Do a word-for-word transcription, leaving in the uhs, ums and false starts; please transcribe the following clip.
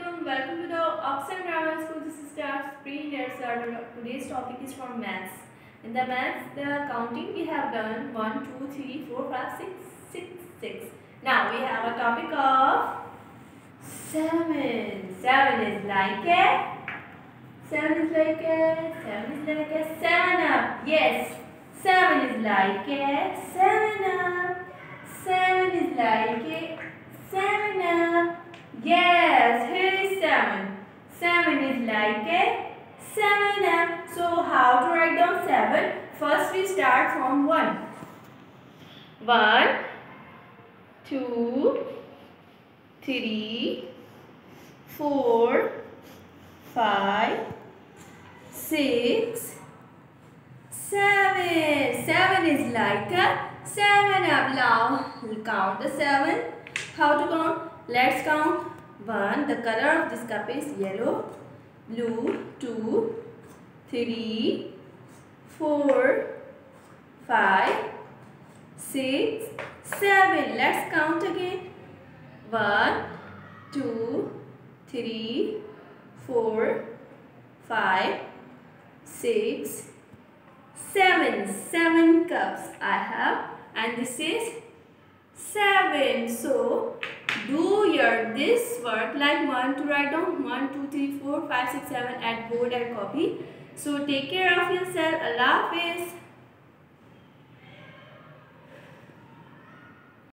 Assalamualaikum. Welcome to the Oxford Grammar School. This is Star Spring. Let's start. Today's topic is from maths. In the maths, the counting we have done one, two, three, four, five, six, six, six. Now we have a topic of seven. Seven is like a. Seven is like a. Seven is like a seven up. Yes. Seven is like a seven up. Seven is like a seven up. Yes, here is seven. Seven is like a seven up. So how to write down seven? First we start from one. One, two, three, four, five, six, seven. Seven is like a seven up. Now count the seven. How to count? Let's count. One. The color of this cup is yellow. Blue. Two. Three. Four. Five. Six. Seven. Let's count again. One. Two. Three. Four. Five. Six. Seven. Seven cups I have. And this is seven. So do your this work like one to write down one, two, three, four, five, six, seven at board and copy. So take care of yourself. Allah Hafiz.